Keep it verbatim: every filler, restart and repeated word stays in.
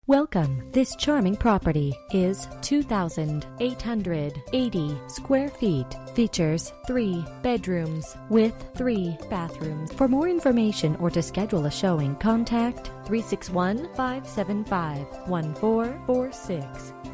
Welcome. This charming property is two thousand eight hundred eighty square feet. Features three bedrooms with three bathrooms. For more information or to schedule a showing, contact three six one, five seven five, one four four six.